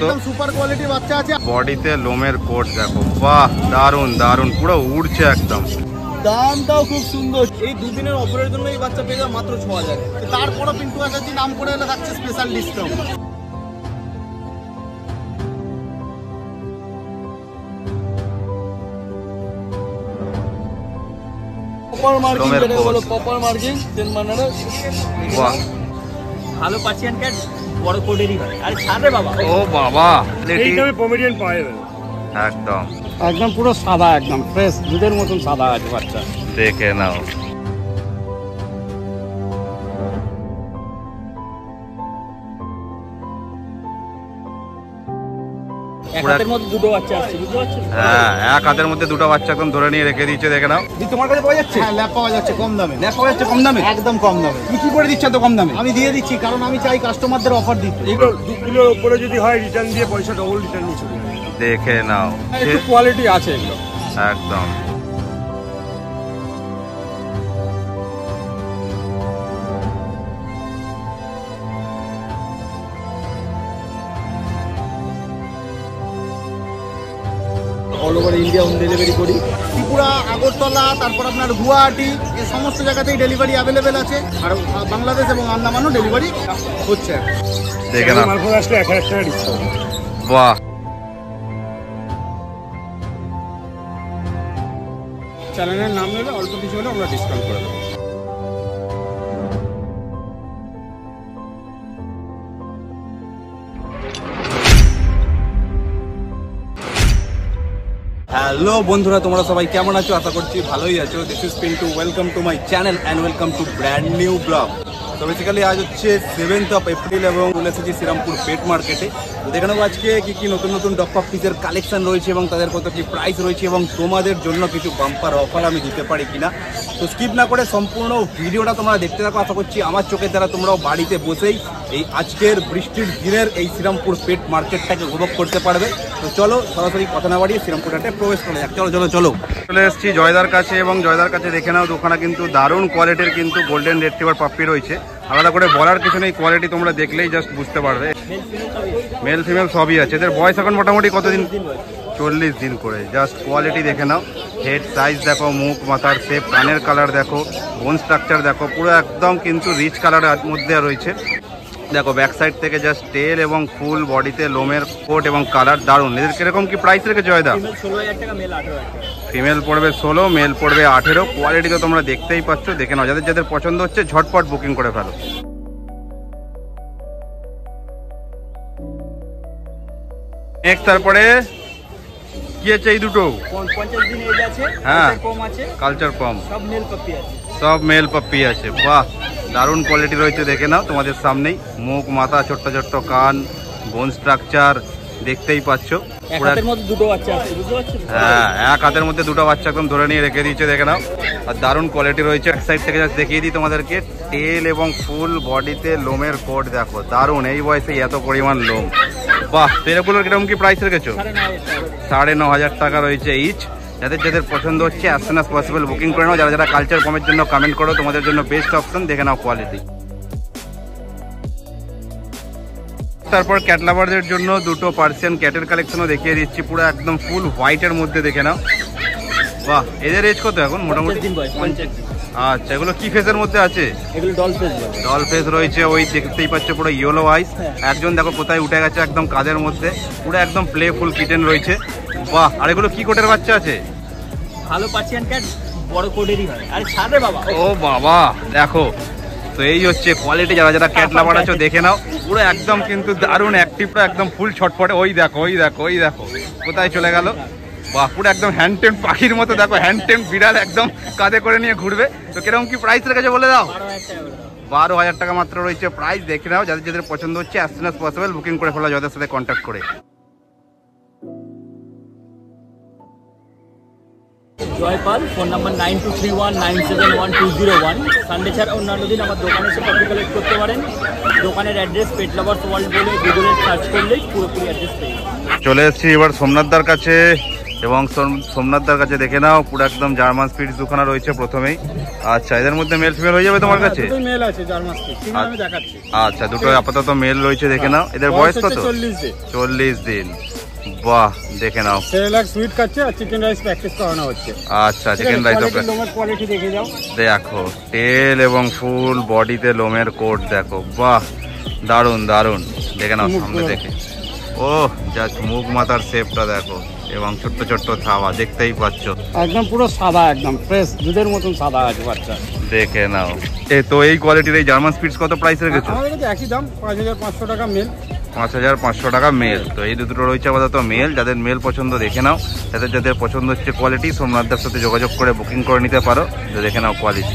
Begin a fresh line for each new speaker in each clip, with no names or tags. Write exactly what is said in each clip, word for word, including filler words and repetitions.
একদম super quality বাচ্চা আছে। বডিতে লোমের কোট দেখো, বাহ দারুন দারুন, পুরো উড়ছে একদম। দামটাও খুব সুন্দর। এই দুদিনের অফারের জন্য এই বাচ্চা পেয়ে যাবে মাত্র ছ হাজার। তারপরও পিন্টু আচার্য নাম করে এলে থাকছে স্পেশাল ডিসকাউন্ট। কপার মার্কিং যেটা বলো, কপার মার্কিং তিন মানেরে বাহ, ভালো পার্সিয়ান ক্যাট, বড় কোডেরই হয়। আরে ছাড় রে বাবা, ও বাবা এইটাই পমেরিয়ান পায় একদম একদম পুরো সাদা, একদম ফ্রেশ দুধের মতন সাদা আছে বাচ্চা, দেখে নাও। এক হাতের মধ্যে দুটো বাচ্চা আছে, বুঝতে পারছো? হ্যাঁ, এক হাতের মধ্যে দুটো বাচ্চা একদম ধরে নিয়ে রেখে দিয়েছে, দেখে নাও। তোমার কাছে পাওয়া যাচ্ছে? হ্যাঁ, ল্যাব পাওয়া যাচ্ছে কম দামে। ল্যাব পাওয়া যাচ্ছে কম দামে, একদম কম দামে। তুমি কি করে দিচ্ছ তো কম দামে? আমি দিয়ে দিচ্ছি, কারণ আমি চাই কাস্টমারদের অফার দিতে। এগুলো দু কিলোর উপরে যদি হয় রিটার্ন দিয়ে পয়সা ডবল রিটার্ন নিয়ে চলে যাবে। দেখে নাও, একটু কোয়ালিটি আছে এগুলো একদম। All over India home delivery করি। ত্রিপুরা, আগরতলা, তারপর আপনার গুয়াহাটি, এই সমস্ত জায়গাতেই ডেলিভারি অ্যাভেলেবেল আছে। আর বাংলাদেশ এবং আন্দামানও ডেলিভারি হচ্ছে। দেখে নাও, মালপোয়া আসলে এক হাজার টাকা ডিসকাউন্ট। বাহ, চ্যানেলের নাম নেবে, অল্প কিছু হলে আমরা ডিসকাউন্ট করে দেবো। হ্যালো বন্ধুরা, তোমরা সবাই কেমন আছো? আশা করছি ভালোই আছো। This is Pintu, welcome to my channel and welcome to brand new blog. তো বেসিক্যালি আজ হচ্ছে সেভেন্থ অফ এপ্রিল এবং চলে এসেছি শ্রীরামপুর পেট মার্কেটে। তো দেখে নেবো আজকে কী কী নতুন নতুন ডগ পাপিসের কালেকশন রয়েছে এবং তাদের কত কী প্রাইস রয়েছে এবং তোমাদের জন্য কিছু বাম্পার অফার আমি দিতে পারি কিনা। তো স্কিপ না করে সম্পূর্ণ ভিডিওটা তোমরা দেখতে থাকো। আশা করছি আমার চোখের দ্বারা তোমরাও বাড়িতে বসেই এই আজকের বৃষ্টির দিনের এই শ্রীরামপুর পেট মার্কেটটাকে উপভোগ করতে পারবে। তো চলো সরাসরি কথা না বাড়িয়ে শ্রীরামপুরহাটে প্রবেশ করে যাক। চলো চলো চলো চলে এসেছি জয়দার কাছে এবং জয়দার কাছে দেখে নাও দোকানে কিন্তু দারুণ কোয়ালিটির কিন্তু গোল্ডেন রেট্রিভার পাপ্পি রয়েছে। আলাদা করে বলার কিছু নেই, কোয়ালিটি তোমরা দেখলেই জাস্ট বুঝতে পারবে। মেল ফিমেল সবই আছে। এদের বয়স এখন মোটামুটি কতদিন? চল্লিশ দিন করে। জাস্ট কোয়ালিটি দেখে নাও, হেড সাইজ দেখো, মুখ মাথার শেপ, কানের কালার দেখো, বোন স্ট্রাকচার দেখো, পুরো একদম কিন্তু রিচ কালারের মধ্যে রয়েছে। দেখো ব্যাক সাইড থেকে জাস্ট টেল এবং ফুল বডিতে লোমের কোট এবং কালার দারুণ। এদের কিরকম কি প্রাইস রেখে জয়দা? ফিমেল পড়বে ষোলো, মেল পড়বে আঠেরো। কোয়ালিটি তো তোমরা দেখতেই পাচ্ছ, দেখে নাও। যাদের যাদের পছন্দ হচ্ছে ঝটপট বুকিং করে ফেলো। নেক্সট তারপরে কি আছে? এই দুটো হ্যাঁ, কালচার কম, সব মেল পাপ্পি আছে, সব মেল পাপ্পি আছে। বাহ, দারুণ কোয়ালিটি রয়েছে, দেখে নাও তোমাদের সামনেই। মুখ মাথা, ছোট্ট ছোট্ট কান, বোন স্ট্রাকচার দেখতেই পাচ্ছ। হ্যাঁ, এক হাতের মধ্যে দুটো বাচ্চা একদম ধরে নিয়ে রেখে দিয়েছে, দেখে নাও। আর দারুণ কোয়ালিটি রয়েছে। এক সাইড থেকে জাস্ট দেখিয়ে দিই তোমাদেরকে, টেল এবং ফুল বডিতে লোমের কোট দেখো, দারুণ। এই বয়সে এত পরিমাণ লোম, বাহ। তেলেগুলোর কিরকম কি প্রাইস রেখেছো? সাড়ে ন হাজার টাকা রয়েছে ইচ। যাদের যাদের পছন্দ হচ্ছে as soon as possible booking করে নাও। যারা যারা কালচার কমের জন্য কমেন্ট করো, তোমাদের জন্য বেস্ট অপশন। দেখে নাও কোয়ালিটি। তারপর ক্যাট লাভারদের জন্য দুটো পার্সিয়ান ক্যাটের কালেকশনও দেখিয়ে দিচ্ছি, পুরো একদম ফুল হোয়াইটের মধ্যে, দেখে নাও। বাহ, এদের এজ কত এখন মোটামুটি? আচ্ছা, এগুলো কি ফেসের মধ্যে আছে? এগুলো ডল ফেস, ডল ফেস রয়েছে। ওই দেখতেই পাচ্ছ পুরো ইয়েলো আইস। একজন দেখো কোথায় উঠে গেছে একদম কাঁধের মধ্যে, পুরো একদম প্লে ফুল কিটেন রয়েছে। বাহ, আর এগুলো কি কোটের বাচ্চা আছে? ভালো পার্সিয়ান ক্যাট, বড় কোটেরই হয়। আরে ছাড় রে বাবা, ও বাবা দেখো। তো এই হচ্ছে কোয়ালিটি। যারা যারা ক্যাট লাভার আছো দেখে নাও, পুরো একদম কিন্তু দারুণ অ্যাক্টিভ, একদম ফুল ছটফটে। ওই দেখো ওই দেখো ওই দেখো কোথায় চলে গেল। বাহ, পুরো একদম হ্যান্ডটেম পাখির মতো দেখো, হ্যান্ডটেম বিড়াল একদম কাঁধে করে নিয়ে ঘুরবে। তো কিরকম কি প্রাইস রেখেছে বলে দাও? বারো হাজার টাকা মাত্র রয়েছে প্রাইস। দেখে নাও, যাদের যাদের পছন্দ হচ্ছে as soon as possible booking করে ফেলো যাদের সাথে কন্ট্যাক্ট করে। Jaypal, phone number nine two three one nine seven one two zero one. Sunday ছাড়া অন্যান্য দিন আমার দোকানে এসে পাখি কালেক্ট করতে পারেন। দোকানের অ্যাড্রেস পেট লাভার্স ওয়ার্ল্ড বলে গুগলে সার্চ করলেই পুরোপুরি অ্যাড্রেস পেয়ে যাবেন। চলে এসেছি এবার সোমনাথদার কাছে। এবং সোমনাথদার কাছে দেখে নাও পুরো একদম জার্মান স্পিডস দুখানা রয়েছে প্রথমেই। আচ্ছা, এদের মধ্যে মেল ফিমেল হয়ে যাবে তোমার কাছে?
মেল আছে জার্মান স্পিড, ফিমেল আমি দেখাচ্ছি।
আচ্ছা, দুটো আপাতত মেল রয়েছে, দেখে নাও। এদের বয়স কত?
চল্লিশ দিন।
চল্লিশ দিন, বাহ, দেখে নাও।
সেরেলাক সুইট খাচ্ছে আর চিকেন রাইস প্র্যাকটিস করানো হচ্ছে।
আচ্ছা, চিকেন রাইস
কোয়ালিটি দেখে যাও।
দেখো টেল এবং ফুল বডিতে লোমের কোট দেখো, বাহ, দারুন দারুন। দেখে নাও সামনে দেখে, ও জাস্ট মুখ মাথার শেপটা দেখো, এবং ছোট্ট ছোট্ট থাবা দেখতেই পাচ্ছ,
একদম পুরো সাদা, একদম ফ্রেশ দুধের মতন সাদা আছে বাচ্চা।
দেখে নাও। এ তো এই কোয়ালিটির এই জার্মান স্পিডস কত প্রাইস রেখেছো?
আমাদের কাছে একই দাম, পাঁচ হাজার পাঁচশো টাকা মেল।
পাঁচ হাজার পাঁচশো টাকা মেল। তো এই দুটো রয়েছে আপাতত মেল। যাদের মেল পছন্দ দেখে নাও, যাদের যাদের পছন্দ হচ্ছে কোয়ালিটি, সোমনাথদার সাথে যোগাযোগ করে বুকিং করে নিতে পারো। দেখে নাও কোয়ালিটি।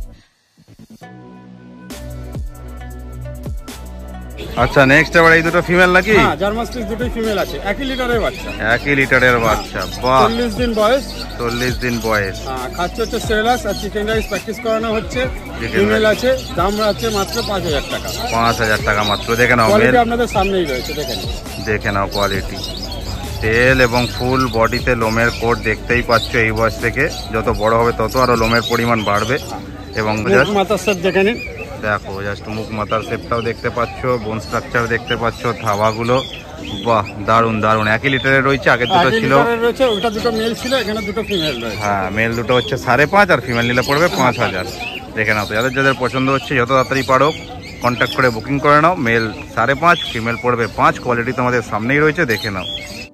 আচ্ছা, নেক্সট এবার এই দুটো ফিমেল নাকি?
হ্যাঁ, জার্মান স্পিডস দুটোই ফিমেল আছে, একই লিটারের বাচ্চা।
একই লিটারের বাচ্চা, বাহ,
চল্লিশ দিন বয়স।
চল্লিশ দিন বয়স।
হ্যাঁ, খাচ্ছে হচ্ছে সেরেলাক আর চিকেন রাইস প্র্যাকটিস করানো হচ্ছে। ফিমেল আছে, দাম আছে মাত্র পাঁচ হাজার টাকা।
পাঁচ হাজার টাকা মাত্র। দেখে নাও,
কোয়ালিটি আপনাদের সামনেই রয়েছে, দেখে নাও।
দেখে নাও কোয়ালিটি, তেল এবং ফুল বডিতে লোমের কোট দেখতেই পাচ্ছ। এই বয়স থেকে যত বড় হবে তত আরো লোমের পরিমাণ বাড়বে। এবং
মাথার সেট দেখে নিন,
দেখো জাস্ট মুখ মাথার শেপটাও দেখতে পাচ্ছ, বোন স্ট্রাকচার দেখতে পাচ্ছ, থাবাগুলো, বাহ, দারুন দারুন। একই লিটারের রয়েছে, আগের দুটো ছিল,
ওটা দুটো মেল ছিল, এখানে দুটো ফিমেল রয়েছে।
হ্যাঁ, মেল দুটো হচ্ছে সাড়ে পাঁচ আর ফিমেল নিলে পড়বে পাঁচ হাজার। দেখে নাও। তো যাদের যাদের পছন্দ হচ্ছে যত তাড়াতাড়ি পারো কন্ট্যাক্ট করে বুকিং করে নাও। মেল সাড়ে পাঁচ, ফিমেল পড়বে পাঁচ। কোয়ালিটি তোমাদের সামনেই রয়েছে, দেখে নাও।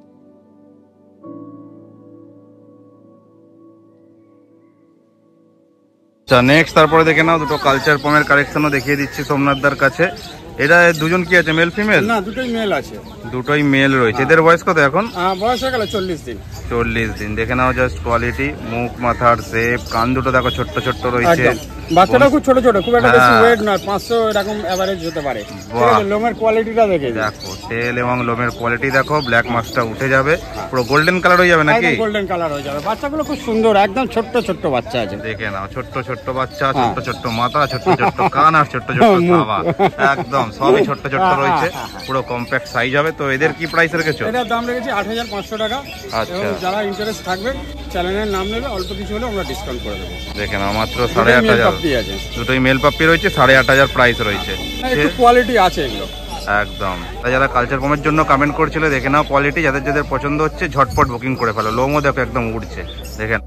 আচ্ছা, নেক্সট তারপরে দেখে নাও দুটো কালচার পমের কালেকশনও দেখিয়ে দিচ্ছি সোমনাথদার কাছে। এটা দুজন কি আছে, মেল ফিমেল?
না, দুটোই মেল আছে।
দুটোই মেল রয়েছে। এদের বয়স কত এখন?
বয়স হয়ে গেল চল্লিশ দিন।
চল্লিশ দিন। দেখে নাও জাস্ট কোয়ালিটি, মুখ মাথার শেপ, কান দুটো দেখো ছোট্ট ছোট্ট রয়েছে।
বাচ্চাটা খুব ছোট ছোট, খুব একটা বেশি ওয়েট না, পাঁচশো এরকম এভারেজ হতে পারে। লোমের কোয়ালিটিটা দেখে
দেখো, তেল এবং লোমের কোয়ালিটি দেখো। ব্ল্যাক মাস্কটা উঠে যাবে, পুরো গোল্ডেন কালার হয়ে যাবে নাকি?
গোল্ডেন কালার হয়ে যাবে। বাচ্চাগুলো খুব সুন্দর, একদম ছোট্ট ছোট্ট বাচ্চা আছে।
দেখে নাও, ছোট্ট ছোট্ট বাচ্চা, ছোট্ট ছোট্ট মাথা, ছোট্ট ছোট্ট কান আর ছোট্ট ছোট্ট থাবা, একদম সবই ছোট্ট ছোট্ট রয়েছে, পুরো কম্প্যাক্ট সাইজ হবে। তো এদের কি প্রাইস রেখেছো?
এটার দাম রেখেছি আট হাজার পাঁচশো টাকা।
আচ্ছা,
যারা ইন্টারেস্ট থাকবে চ্যানেলের নাম নেবে, অল্প কিছু হলে আমরা ডিসকাউন্ট করে দেবো।
দেখে নাও, মাত্র সাড়ে আট হাজার। দুটোই মেল পাপ্পি রয়েছে, সাড়ে আট হাজার প্রাইস রয়েছে।
কোয়ালিটি আছে এগুলো
একদম। যারা কালচার পমের জন্য কমেন্ট করছিল, দেখে নাও কোয়ালিটি। যাদের যাদের পছন্দ হচ্ছে ঝটপট বুকিং করে ফেলো। লোমও দেখো একদম উঠছে, দেখেন।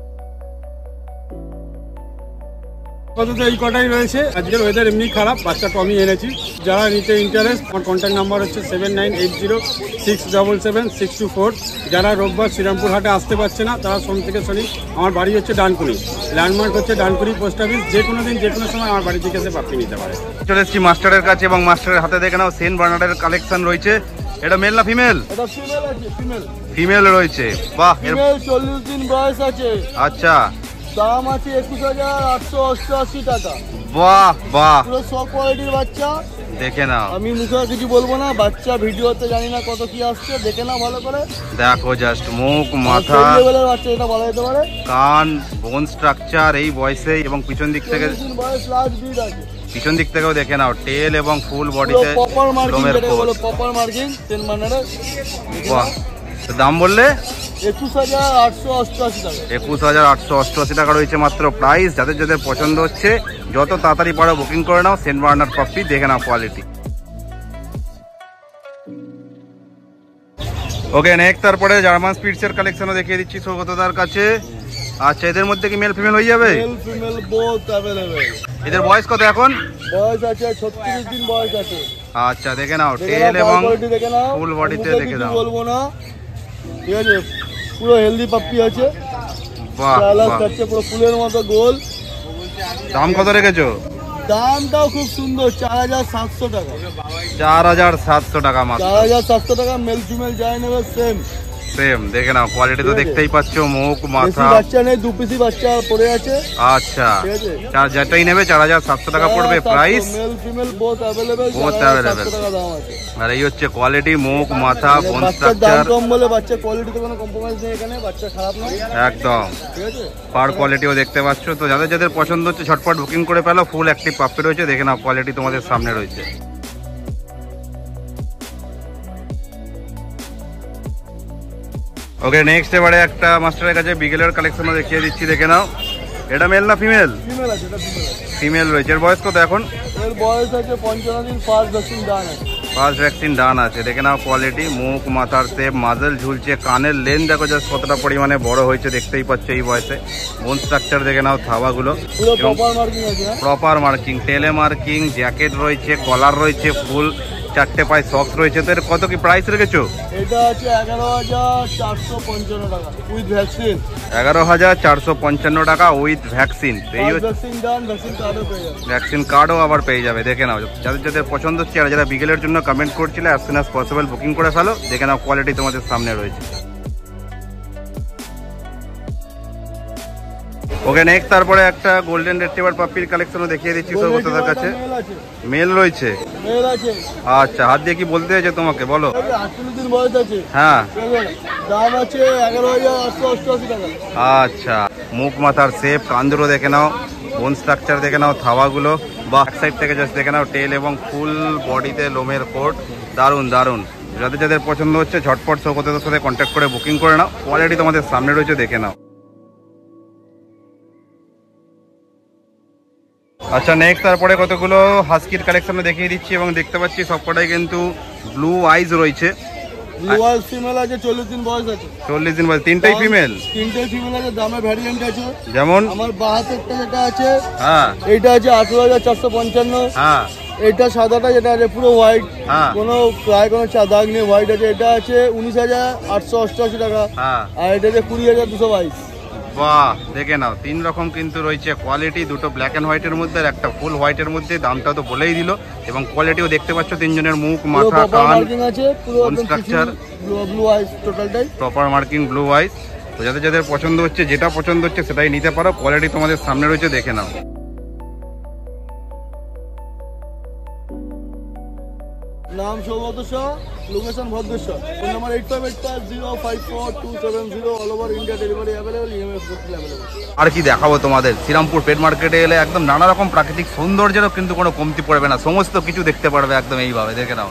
আপাতত এই কটাই রয়েছে। আজকের ওয়েদার এমনি খারাপ, বাচ্চা কমই এনেছি। যারা নিতে ইন্টারেস্ট, আমার কন্ট্যাক্ট নাম্বার হচ্ছে seven nine eight zero six double seven six two four. যারা রোববার শ্রীরামপুর হাটে আসতে পারছে না, তারা সোম থেকে শনি, আমার বাড়ি হচ্ছে ডানকুনি, ল্যান্ডমার্ক হচ্ছে ডানকুনি পোস্ট অফিস। যে কোনো দিন যে কোনো সময় আমার বাড়ি থেকে এসে পাপ্পি নিতে পারে।
চলে এসেছি মাস্টারের কাছে, এবং মাস্টারের হাতে দেখে নাও সেন্ট বার্নার্ডের কালেকশন রয়েছে। এটা মেল না ফিমেল?
এটা ফিমেল আছে, ফিমেল
ফিমেল রয়েছে, বাহ।
ফিমেল চল্লিশ দিন বয়স আছে।
আচ্ছা,
দাম আছে একুশ হাজার আটশো অষ্টআশি টাকা।
বাহ বাহ,
পুরো সব কোয়ালিটির বাচ্চা।
দেখে নাও।
আমি মুখে কিছু বলবো না, বাচ্চা ভিডিওতে জানি না কত কি আসছে, দেখে নাও ভালো করে।
দেখো জাস্ট মুখ মাথা,
বাচ্চা এটা বলা যেতে পারে,
কান, বোন স্ট্রাকচার এই বয়সে, এবং পিছন দিক থেকে
বয়স লাস্ট বিট আছে।
পিছন দিক থেকেও দেখে নাও, টেল এবং ফুল বডিতে
পপার মার্কিং,
লোমের কোট,
পপার মার্কিং টেন মার্নারে।
বাহ। দাম বললে
একুশ হাজার আটশো অষ্টআশি টাকা।
একুশ হাজার আটশো অষ্টআশি টাকা রয়েছে মাত্র প্রাইস। যাদের যাদের পছন্দ হচ্ছে যত তাড়াতাড়ি পারো বুকিং করে নাও। সেন্ট বার্নার্ড পাপ্পি, দেখে নাও কোয়ালিটি। ওকে, নেক্সট তারপরে জার্মান স্পিডস এর কালেকশনও দেখিয়ে দিচ্ছি সৌগতদার কাছে। আচ্ছা, এদের মধ্যে কি মেল ফিমেল হয়ে যাবে?
Male female both available.
এদের বয়স কত এখন?
বয়স আছে ছত্রিশ দিন বয়স আছে।
আচ্ছা, দেখে নাও টেল এবং ফুল বডিতে দেখে নাও।
বলবো না, ঠিক আছে, পুরো হেলদি পাপ্পি আছে।
বাহ বাহ,
পুরো ফুলের মতো গোল।
দাম কত রেখেছো?
দামটাও খুব সুন্দর, চার হাজার সাতশো টাকা।
চার হাজার সাতশো টাকা মাত্র।
চার হাজার সাতশো টাকা। মেল ফিমেল যাই নেবে সেম
সেম। দেখে নাও কোয়ালিটি তো দেখতেই পাচ্ছ, মুখ মাথা।
বাচ্চা নেই, দু পিসি বাচ্চা পড়ে আছে।
আচ্ছা, যেটাই নেবে চার হাজার সাতশো টাকা পড়বে price.
Male female both available,
both available. আর এই হচ্ছে কোয়ালিটি, মুখ মাথা, বোন স্ট্রাকচার।
দাম কম বলে বাচ্চা কোয়ালিটিতে কোনো কম্প্রোমাইজ নেই এখানে, বাচ্চা খারাপ নয়
একদম।
ঠিক আছে,
পার কোয়ালিটিও দেখতে পাচ্ছ। তো যাদের যাদের পছন্দ হচ্ছে ঝটপট বুকিং করে ফেলো। ফুল অ্যাক্টিভ পাপ্পি রয়েছে, দেখে নাও কোয়ালিটি তোমাদের সামনে রয়েছে। ওকে নেক্সট এবারে একটা মাস্টারের কাছে বিগেলের কালেকশনও দেখিয়ে দিচ্ছি, দেখে নাও। এটা মেল না ফিমেল?
ফিমেল আছে, এটা ফিমেল আছে।
ফিমেল রয়েছে। এর বয়স কত এখন?
এর বয়স আছে পঞ্চান্ন দিন, ফার্স্ট ভ্যাকসিন ডান আছে।
ফার্স্ট ভ্যাকসিন ডান আছে, দেখে নাও কোয়ালিটি, মুখ মাথার শেপ, মাজেল ঝুলছে, কানের লেন দেখো জাস্ট কতটা পরিমাণে বড় হয়েছে, দেখতেই পাচ্ছ এই বয়সে। বোন স্ট্রাকচার দেখে নাও, থাবাগুলো
পুরো প্রপার মার্কিং আছে।
প্রপার মার্কিং, টেলে মার্কিং, জ্যাকেট রয়েছে, কলার রয়েছে, ফুল চারটে পায়ে সক্স রয়েছে। তো এর কত কি প্রাইস রেখেছো?
এটা আছে এগারো হাজার চারশো পঞ্চান্ন টাকা উইথ ভ্যাকসিন।
এগারো হাজার চারশো পঞ্চান্ন টাকা উইথ ভ্যাকসিন। এই
ভ্যাকসিন ডান, ভ্যাকসিন কার্ডও পেয়ে যাবে।
ভ্যাকসিন কার্ডও আবার পেয়ে যাবে, দেখে নাও। যাদের যাদের পছন্দ হচ্ছে আর যারা বিকেলের জন্য কমেন্ট করছিলে, as soon as possible booking করে ফেলো। দেখে নাও কোয়ালিটি তোমাদের সামনে রয়েছে। ওকে নেক্সট তারপরে একটা গোল্ডেন রিট্রিভার পাপির কালেকশনও দেখিয়ে দিচ্ছি সৌগতদার কাছে। মেল রয়েছে?
মেল আছে।
আচ্ছা, হাত দিয়ে কি বলতে হয়েছে তোমাকে, বলো।
আটচল্লিশ দিন বয়স আছে।
হ্যাঁ,
দাম আছে এগারো হাজার আটশো অষ্টআশি টাকা।
আচ্ছা, মুখ মাথার শেপ, কান্দুরো দেখে নাও, বোন স্ট্রাকচার দেখে নাও, থাওয়াগুলো বা এক সাইড থেকে জাস্ট দেখে নাও, টেল এবং ফুল বডিতে লোমের কোট, দারুণ দারুণ। যাদের যাদের পছন্দ হচ্ছে ঝটপট সৌগতদার সাথে কন্ট্যাক্ট করে বুকিং করে নাও। কোয়ালিটি তোমাদের সামনে রয়েছে, দেখে নাও। আচ্ছা নেক্সট তারপরে কতগুলো হাস্কির কালেকশন দেখিয়ে দিচ্ছি এবং দেখতে পাচ্ছি সবকটাই কিন্তু ব্লু আইজ রয়েছে।
ব্লু আইজ ফিমেল আছে, চল্লিশ দিন বয়স আছে।
চল্লিশ দিন বয়স, তিনটাই ফিমেল?
তিনটাই ফিমেল আছে। দামে ভ্যারিয়েন্ট আছে,
যেমন
আমার বাহাত্তরটা যেটা আছে,
হ্যাঁ
এইটা আছে আঠারো হাজার চারশো পঞ্চান্ন।
হ্যাঁ,
এটা সাদাটা যেটা আছে পুরো হোয়াইট,
হ্যাঁ,
কোনো প্রায় কোনো দাগ নেই, হোয়াইট আছে। এটা আছে উনিশ হাজার আটশো অষ্টআশি টাকা।
হ্যাঁ,
আর এটা আছে কুড়ি হাজার দুশো বাইশ।
বাহ, দেখে নাও, তিন রকম কিন্তু রয়েছে কোয়ালিটি, দুটো ব্ল্যাক এন্ড হোয়াইটের মধ্যে আর একটা ফুল হোয়াইটের মধ্যে। দামটা তো বলেই দিল এবং কোয়ালিটিও দেখতে পাচ্ছ, তিনজনের মুখ মাথা কান
আছে, পুরো
স্ট্রাকচার
ব্লু আইস টোটালটাই
প্রপার মার্কিং, ব্লু আইস। তো যাদের যাদের পছন্দ হচ্ছে, যেটা পছন্দ হচ্ছে সেটাই নিতে পারো। কোয়ালিটি তোমাদের সামনে রয়েছে, দেখে নাও।
নাম Saugata Shah, location Bhadreshwar, phone number eight five eight five zero five four two seven zero. All over India delivery available, EMI available.
আর কি দেখাবো তোমাদের, শ্রীরামপুর পেট মার্কেটে এলে একদম নানা রকম প্রাকৃতিক সৌন্দর্যেরও কিন্তু কোনো কমতি পড়বে না, সমস্ত কিছু দেখতে পারবে একদম এইভাবে, দেখে নাও।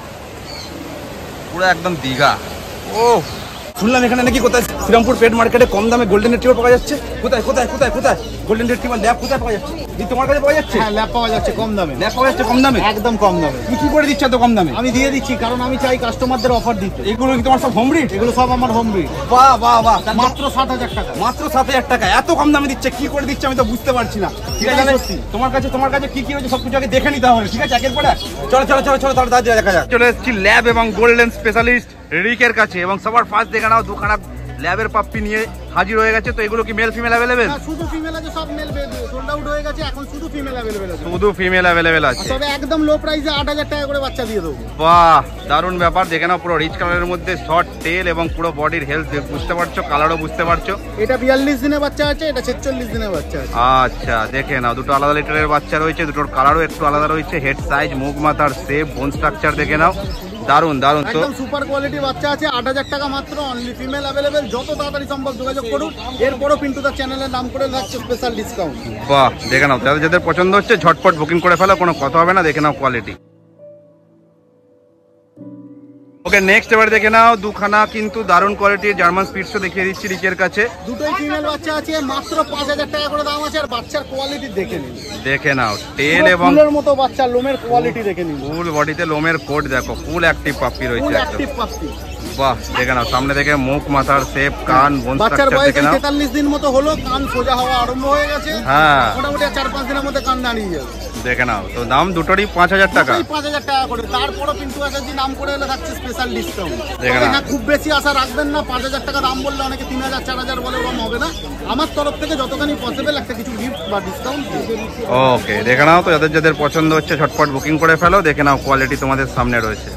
পুরো একদম দীঘা। ও শুনলাম এখানে নাকি কোথায় শ্রীরামপুর পেট মার্কেটে কম দামে গোল্ডেন রিট্রিভার পাওয়া যাচ্ছে। কোথায় কোথায় কোথায় কোথায় গোল্ডেন রিট্রিভার ল্যাব কোথায় পাওয়া যাচ্ছে? তোমার কাছে পাওয়া যাচ্ছে?
হ্যাঁ, ল্যাব পাওয়া যাচ্ছে কম দামে।
ল্যাব পাওয়া যাচ্ছে কম দামে?
একদম কম দামে।
কি কি করে দিচ্ছ এত কম দামে?
আমি দিয়ে দিচ্ছি, কারণ আমি চাই কাস্টমারদের অফার দিতে।
এগুলো কি তোমার সব হোম ব্রিড?
এগুলো সব আমার হোম ব্রিড।
বাহ বাহ বাহ,
মাত্র সাত হাজার টাকা।
মাত্র সাত হাজার টাকা এত কম দামে দিচ্ছে, কি করে দিচ্ছে আমি তো বুঝতে পারছি না। ঠিক আছে, তোমার কাছে তোমার কাছে কি কি রয়েছে সবকিছু আগে দেখে নিতে হবে, ঠিক আছে? একের পরে চলো চলো চলো চলো তাহলে দেখা যাক। চলে এসেছি ল্যাব এবং গোল্ডেন স্পেশালিস্ট রিকের কাছে এবং সবার ফার্স্ট দেখে নাও দুখানা ল্যাবের পাপ্পি নিয়ে হাজির হয়ে গেছে। তো এগুলো কি মেল ফিমেল অ্যাভেলেবেল?
শুধু ফিমেল আছে, সব মেল সোল্ড আউট হয়ে গেছে, এখন শুধু ফিমেল অ্যাভেলেবল আছে।
শুধু ফিমেল অ্যাভেলেবেল আছে,
তবে একদম লো প্রাইসে আট হাজার টাকা করে বাচ্চা দিয়ে দেবো।
বাহ, দারুণ ব্যাপার। দেখে নাও পুরো রিচ কালারের মধ্যে শর্ট টেল এবং পুরো বডির হেলথ বুঝতে পারছো, কালারও বুঝতে পারছো।
এটা বিয়াল্লিশ দিনের বাচ্চা আছে, এটা ছেচল্লিশ দিনের বাচ্চা আছে।
আচ্ছা দেখে নাও, দুটো আলাদা লিটারের বাচ্চা রয়েছে, দুটোর কালারও একটু আলাদা রয়েছে। হেড সাইজ, মুখ মাথার শেপ, বোন স্ট্রাকচার দেখে নাও, দারুণ দারুণ। তো
একদম সুপার কোয়ালিটির বাচ্চা আছে, আট হাজার টাকা মাত্র, অনলি ফিমেল অ্যাভেলেবেল। যত তাড়াতাড়ি সম্ভব যোগাযোগ করুন। এরপরও পিন্টু দা চ্যানেলের নাম করে রাখছে স্পেশাল ডিসকাউন্ট।
বাহ, দেখে নাও, যাদের যাদের পছন্দ হচ্ছে ঝটপট বুকিং করে ফেলো, কোনো কথা হবে না। দেখে নাও কোয়ালিটি। ওকে নেক্সট এবার দেখে নাও দুখানা কিন্তু দারুণ কোয়ালিটির জার্মান স্পিডসও দেখিয়ে দিচ্ছি রিকের কাছে।
দুটোই ফিমেল বাচ্চা আছে, মাত্র পাঁচ হাজার টাকা করে দাম আছে। আর বাচ্চার কোয়ালিটি দেখে নিন,
দেখে নাও, টেল এবং
ফুলের মতো বাচ্চার লোমের কোয়ালিটি দেখে নিন।
ফুল বডিতে লোমের কোট দেখো, ফুল অ্যাক্টিভ পাপ্পি রয়েছে
ফুল
একদম।
Active puppy.
বাহ, দেখে নাও, সামনে থেকে মুখ মাথার শেপ, কান, বোন
বাচ্চার
স্ট্রাকচার
বয়স
দেখে নাও।
তেতাল্লিশ দিন মতো হলো, কান সোজা হওয়া আরম্ভ হয়ে গেছে।
হ্যাঁ,
মোটামুটি চার পাঁচ দিনের মধ্যে কান দাঁড়িয়ে যাবে।
দেখে নাও, তো দাম দুটোরই পাঁচ হাজার টাকা।
পাঁচ হাজার টাকা করে। তারপরও পিন্টু আচার্য নাম করে এলে থাকছে স্পেশাল ডিসকাউন্ট।
দেখে নাও।
হ্যাঁ, খুব বেশি আশা রাখবেন না। পাঁচ হাজার টাকা দাম বললে অনেকে তিন হাজার চার হাজার বলে, ওরকম হবে না। আমার তরফ থেকে যতখানি পসিবল একটা কিছু গিফট বা ডিসকাউন্ট।
ওকে দেখে নাও, তো যাদের যাদের পছন্দ হচ্ছে ঝটপট বুকিং করে ফেলো। দেখে নাও কোয়ালিটি তোমাদের সামনে রয়েছে।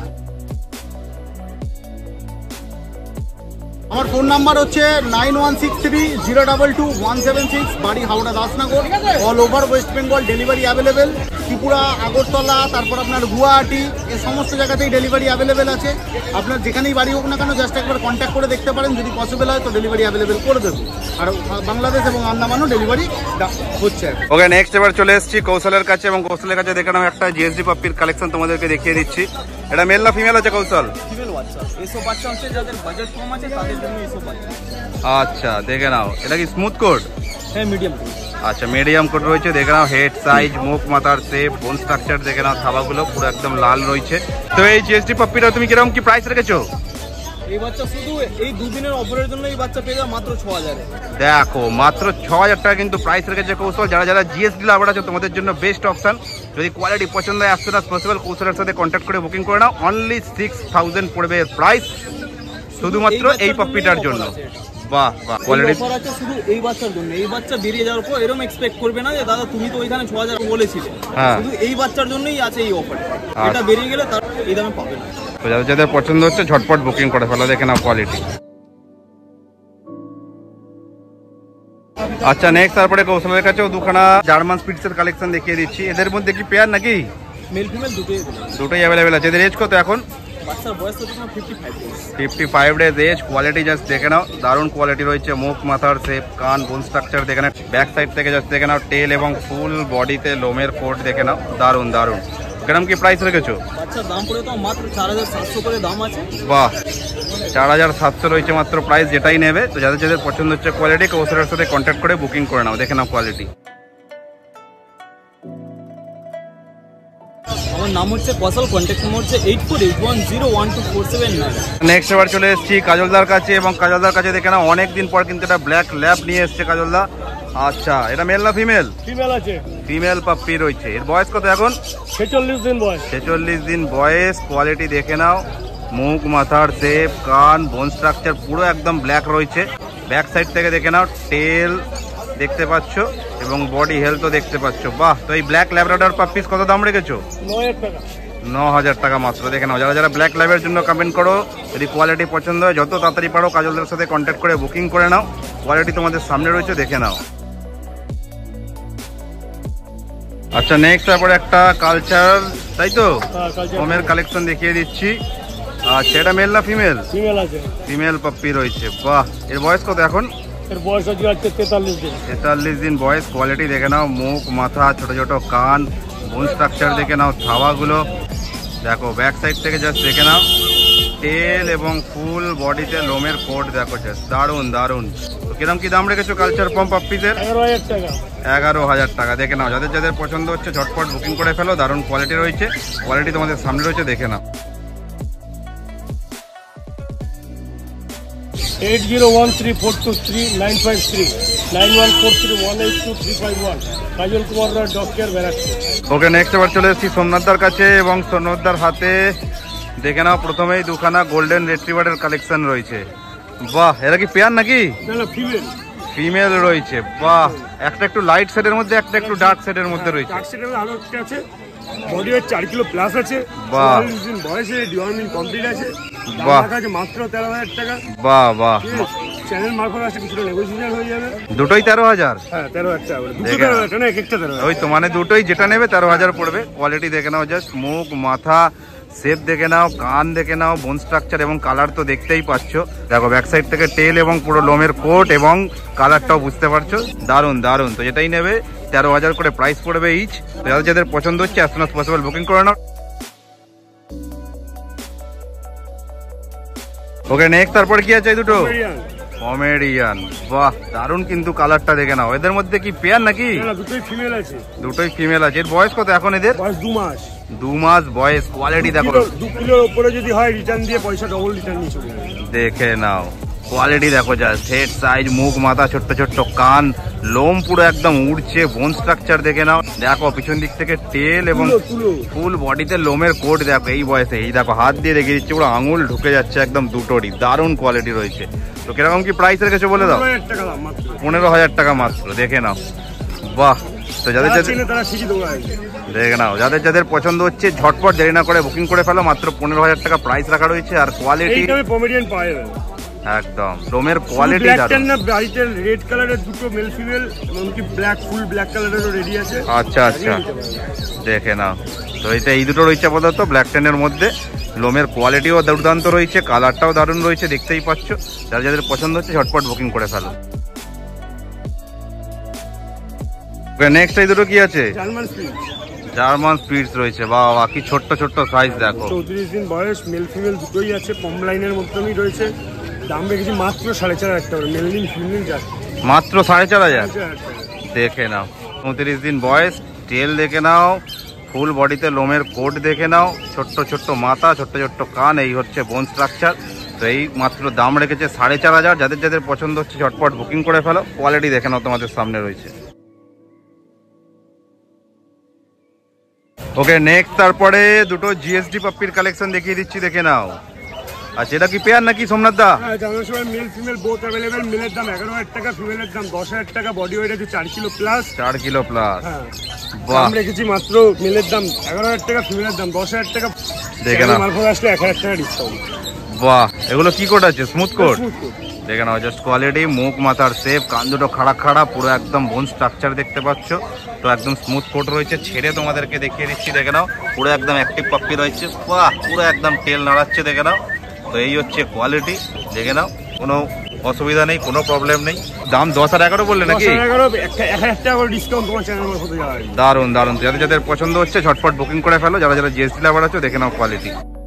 আমার ফোন নাম্বার হচ্ছে nine one six three zero double two one seven six, বাড়ি Howrah Dasnagar. All over West Bengal delivery available. Tripura, Agartala, তারপর আপনার গুয়াহাটি, এই সমস্ত জায়গাতেই ডেলিভারি অ্যাভেলেবেল আছে। আপনার যেখানেই বাড়ি হোক না কেন জাস্ট একবার কন্ট্যাক্ট করে দেখতে পারেন, যদি পসিবল হয় তো ডেলিভারি অ্যাভেলেবেল করে দেবো। আর বাংলাদেশ এবং আন্দামানও ডেলিভারি হচ্ছে।
ওকে নেক্সট এবার চলে এসেছি কৌশলের কাছে এবং কৌশলের কাছে দেখে নাও একটা জিএসডি পাপ্পির কালেকশন তোমাদেরকে দেখিয়ে দিচ্ছি। এটা মেল না ফিমেল আছে কৌশল?
ফিমেল বাচ্চা। এসব বাচ্চা হচ্ছে যাদের বাজেট কম আছে তাদের জন্য এসব বাচ্চা।
আচ্ছা দেখে নাও, এটা কি স্মুথ কোট?
হ্যাঁ মিডিয়াম।
আচ্ছা মিডিয়াম কোট রয়েছে, দেখে নাও হেড সাইজ, মুখ মাথার শেপ, বোন স্ট্রাকচার দেখে নাও, থাবাগুলো পুরো একদম লাল রয়েছে। তো এই জিএসটি পাপ্পিটা তুমি কিরকম কি প্রাইস রেখেছো?
এই বাচ্চা শুধু এই দুদিনের অফারের জন্য এই বাচ্চা পেয়ে যাবে মাত্র ছ হাজারে।
দেখো মাত্র ছ হাজার টাকা কিন্তু প্রাইস রেখেছে কৌশল। যারা যারা জিএসটি লাভার আছে তোমাদের জন্য বেস্ট অপশন। যদি কোয়ালিটি পছন্দ হয় আসতে না পসিবল কৌশলের সাথে কন্ট্যাক্ট করে বুকিং করে নাও। অনলি সিক্স থাউজেন্ড পড়বে এর প্রাইস শুধুমাত্র এই পাপ্পিটার জন্য। বাহ বাহ, কোয়ালিটি
অফার আছে শুধু এই বাচ্চার জন্য। এই বাচ্চা বেরিয়ে যাওয়ার পর এরকম এক্সপেক্ট করবে না যে দাদা তুমি তো ওইখানে ছ হাজার বলেছিলে।
হ্যাঁ।
শুধু এই বাচ্চার জন্যই আছে এই অফার। এটা বেরিয়ে গেলে তার এই দামে পাবে না।
তো যাদের যাদের পছন্দ হচ্ছে ঝটপট বুকিং করে ফেলো, দেখে নাও কোয়ালিটি। আচ্ছা নেক্সট তারপরে কৌশলের কাছেও দুখানা জার্মান স্পিটসের কালেকশন দেখিয়ে দিচ্ছি। এদের মধ্যে কি পেয়ার নাকি?
মেল ফিমেল দুটোই
দুটোই অ্যাভেলেবেল আছে। এদের এজ কত এখন?
বাচ্চার বয়স হচ্ছে fifty five days.
Fifty five days age. Quality just দেখে নাও, দারুণ কোয়ালিটি রয়েছে। মুখ মাথার শেপ, কান, বোন স্ট্রাকচার দেখে নাও। ব্যাক সাইড থেকে জাস্ট দেখে নাও টেল এবং ফুল বডিতে লোমের কোট দেখে নাও, দারুণ দারুণ। কিরকম কি প্রাইস রেখেছো?
বাচ্চার দাম পড়ে তো মাত্র চার হাজার সাতশো করে দাম আছে।
বাহ, চার হাজার সাতশো রয়েছে মাত্র প্রাইস, যেটাই নেবে। তো যাদের যাদের পছন্দ হচ্ছে কোয়ালিটি কৌশলের সাথে কন্ট্যাক্ট করে বুকিং করে নাও, দেখে নাও কোয়ালিটি।
আমার নাম হচ্ছে কৌশল, কন্ট্যাক্ট নম্বর হচ্ছে eight four eight one zero one two four seven nine.
Next এবার চলে এসেছি কাজলদার কাছে, এবং কাজলদার কাছে দেখে নাও অনেকদিন পর কিন্তু এটা ব্ল্যাক ল্যাব নিয়ে এসছে কাজলদা। আচ্ছা এটা মেল না ফিমেল?
ফিমেল আছে।
ফিমেল পাপ্পি রয়েছে। এর বয়স কত এখন?
ছেচল্লিশ দিন বয়স।
ছেচল্লিশ দিন বয়স। কোয়ালিটি দেখে নাও, মুখ মাথার শেপ, কান, বোন স্ট্রাকচার পুরো একদম ব্ল্যাক রয়েছে। ব্যাক সাইড থেকে দেখে নাও টেল দেখতে পাচ্ছ এবং বডি হেলথও দেখতে পাচ্ছ। বাহ, তো এই ব্ল্যাক ল্যাব্রাডর পাপ্পিস কত দাম রেখেছো?
নয় হাজার টাকা।
ন হাজার টাকা মাত্র। দেখে নাও, যারা যারা ব্ল্যাক ল্যাবের জন্য কমেন্ট করো, যদি কোয়ালিটি পছন্দ হয় যত তাড়াতাড়ি পারো কাজলদের সাথে কন্ট্যাক্ট করে বুকিং করে নাও। কোয়ালিটি তোমাদের সামনে রয়েছে, দেখে নাও। আচ্ছা নেক্সট তারপরে একটা কালচার, তাই তো হোমের কালেকশন দেখিয়ে দিচ্ছি। আচ্ছা এটা মেল না ফিমেল?
ফিমেল আছে।
ফিমেল পাপ্পি রয়েছে। বাহ, এর বয়স কত এখন?
এর বয়স হচ্ছে তেতাল্লিশ দিন।
তেতাল্লিশ দিন বয়স। কোয়ালিটি দেখে নাও, মুখ মাথা, ছোট ছোট কান, বোন স্ট্রাকচার দেখে নাও, থাওয়াগুলো দেখো। ব্যাক সাইড থেকে জাস্ট দেখে নাও টেল এবং ফুল বডিতে লোমের কোট দেখো, জাস্ট দারুণ দারুণ। তো কিরকম কি দাম রেখেছো কালচার পম্প পাপ্পিদের?
এগারো হাজার টাকা।
এগারো হাজার টাকা। দেখে নাও, যাদের যাদের পছন্দ হচ্ছে ঝটপট বুকিং করে ফেলো। দারুণ কোয়ালিটি রয়েছে, কোয়ালিটি তোমাদের সামনে রয়েছে, দেখে নাও।
Eight zero one three four two three nine five three nine one four three one eight two three five one. Kajal Kumar Roy dog care Barrackpore.
Okay next এবার চলে এসেছি সোমনাথদার কাছে, এবং সোমনাথদার হাতে দেখে নাও প্রথমেই দুখানা গোল্ডেন রেট্রিভারের কালেকশন রয়েছে। বাহ, এরা কি পেয়ার নাকি?
ফিমেল।
ফিমেল রয়েছে। বাহ, একটা একটু লাইট শেডের মধ্যে, একটা একটু ডার্ক শেডের মধ্যে রয়েছে।
ডার্ক শেডের আলো আছে। বডি ওয়েট চার কিলো প্লাস আছে।
বাহ,
দিন বয়সে ডিওয়ার্মিং কমপ্লিট আছে।
বাহ,
মাত্র তেরো হাজার টাকা।
বাহ বাহ,
চ্যানেল মারফত আছে, কিছুটা নেগোসিয়েশন হয়ে যাবে।
দুটোই তেরো হাজার?
হ্যাঁ তেরো হাজার টাকা করে। দুটো তেরো হাজার না, এক একটা তেরো হাজার।
ওই তো মানে দুটোই যেটা নেবে তেরো হাজার পড়বে। কোয়ালিটি দেখে নাও, জাস্ট মুখ মাথা শেপ দেখে নাও, কান দেখে নাও, বোন স্ট্রাকচার এবং কালার তো দেখতেই পাচ্ছ। দেখো ব্যাক সাইড থেকে টেল এবং পুরো লোমের কোট এবং কালারটাও বুঝতে পারছো, দারুণ দারুণ। তো যেটাই নেবে তেরো হাজার করে প্রাইস পড়বে ইচ। তো যাদের যাদের পছন্দ হচ্ছে as soon as possible booking করে নাও। ওকে নেক্সট তারপরে কি আছে? দুটো পমেরিয়ান। বাহ, দারুণ কিন্তু কালারটা দেখে নাও। এদের মধ্যে কি পেয়ার নাকি?
দুটোই ফিমেল আছে।
দুটোই ফিমেল আছে। এর বয়স কত এখন এদের?
বয়স দু মাস।
দু মাস বয়স। কোয়ালিটি দেখো,
দু কিলোর উপরে যদি হয় রিটার্ন দিয়ে পয়সা ডবল রিটার্ন নিয়ে চলে যাবে।
দেখে নাও কোয়ালিটি দেখো, জাস্ট হেড সাইজ, মুখ মাথা, ছোট্ট ছোট্ট কান, লোম পুরো একদম উড়ছে, বোন স্ট্রাকচার দেখে নাও। দেখো পিছন দিক থেকে টেল এবং ফুল বডিতে লোমের কোট দেখো। এই বয়সে এই দেখো হাত দিয়ে রেখে দিচ্ছে, পুরো আঙুল ঢুকে যাচ্ছে একদম দুটোরই। দারুণ কোয়ালিটি রয়েছে। তো কিরকম কি প্রাইস রেখেছো বলে দাও? পনেরো হাজার টাকা মাত্র। দেখে নাও, বাহ। তো যাদের যাদের দেখে নাও, যাদের যাদের পছন্দ হচ্ছে ঝটপট দেরি না করে বুকিং করে ফেলো। মাত্র পনেরো হাজার টাকা প্রাইস রাখা রয়েছে। আর কোয়ালিটি একদম লোমের কোয়ালিটি
রেড কালারের দুটো মেল ফিমেল, এমনকি ব্ল্যাক ফুল ব্ল্যাক কালারেরও রেডি আছে।
আচ্ছা আচ্ছা, দেখে নাও। তো এটা এই দুটো রয়েছে আপাতত ব্ল্যাক টেনের মধ্যে। লোমের কোয়ালিটিও দুর্দান্ত রয়েছে, কালারটাও দারুণ রয়েছে, দেখতেই পাচ্ছ। যাদের যাদের পছন্দ হচ্ছে ঝটপট বুকিং করে ফেলো। নেক্সট এই দুটো কি আছে?
German speech.
জার্মান স্পিডস রয়েছে, বাবা কি ছোট্ট ছোট্ট সাইজ দেখো।
চৌত্রিশ দিন বয়স, মেল ফিমেল দুটোই আছে, পম লাইনের মধ্যেই রয়েছে। দাম রেখেছি মাত্র সাড়ে চার হাজার টাকা, মেল দিন ফিমেল যাচ্ছে
মাত্র সাড়ে চার হাজার। দেখে নাও, চৌত্রিশ দিন বয়স, টেল দেখে নাও, ফুল বডিতে লোমের কোট দেখে নাও, ছোট্ট ছোট্ট মাথা, ছোট্ট ছোট্ট কান, এই হচ্ছে বোন স্ট্রাকচার। তো এই মাত্র দাম রেখেছে সাড়ে চার হাজার। যাদের যাদের পছন্দ হচ্ছে ঝটপট বুকিং করে ফেলো। কোয়ালিটি দেখে নাও, তোমাদের সামনে রয়েছে। ওকে নেক্সট, তারপরে দুটো জিএসডি পাপ্পির কালেকশন দেখিয়ে দিচ্ছি, দেখে নাও। আচ্ছা এটা কি পেয়ার নাকি সোমনাথ দা?
হ্যাঁ, জানার সময় মেল ফিমেল বোথ অ্যাভেলেবেল। মেলের দাম এগারো হাজার টাকা, ফিমেলের দাম দশ হাজার টাকা। বডি ওয়েট আছে চার কিলো প্লাস।
চার কিলো প্লাস।
হ্যাঁ,
বাহ,
দাম রেখেছি মাত্র মেলের দাম এগারো হাজার টাকা, ফিমেলের দাম দশ হাজার টাকা।
দেখে নাও,
মালফল আসলে এক হাজার টাকা ডিসকাউন্ট।
বাহ, এগুলো কি কোট আছে? Smooth coat.
Smooth coat.
দেখে নাও, জাস্ট কোয়ালিটি, মুখ মাথার শেপ, কান দুটো খাড়া খাড়া, পুরো একদম বোন স্ট্রাকচার দেখতে পাচ্ছ। তো একদম স্মুথ কোট রয়েছে। ছেড়ে তোমাদেরকে দেখিয়ে দিচ্ছি, দেখে নাও, পুরো একদম অ্যাক্টিভ পাপ্পি রয়েছে। বাহ, পুরো একদম টেল নাড়াচ্ছে, দেখে নাও। তো এই হচ্ছে কোয়ালিটি, দেখে নাও, কোনো অসুবিধা নেই, কোনো প্রবলেম নেই। দাম দশ আর এগারো বললে নাকি?
এগারো, এক হাজার টাকা করে ডিসকাউন্ট তোমার চ্যানেল হতে যাবে।
দারুন দারুন, যাদের যাদের পছন্দ হচ্ছে ঝটপট বুকিং করে ফেলো। যারা যারা জিএসটি লাভার আছে দেখে নাও কোয়ালিটি।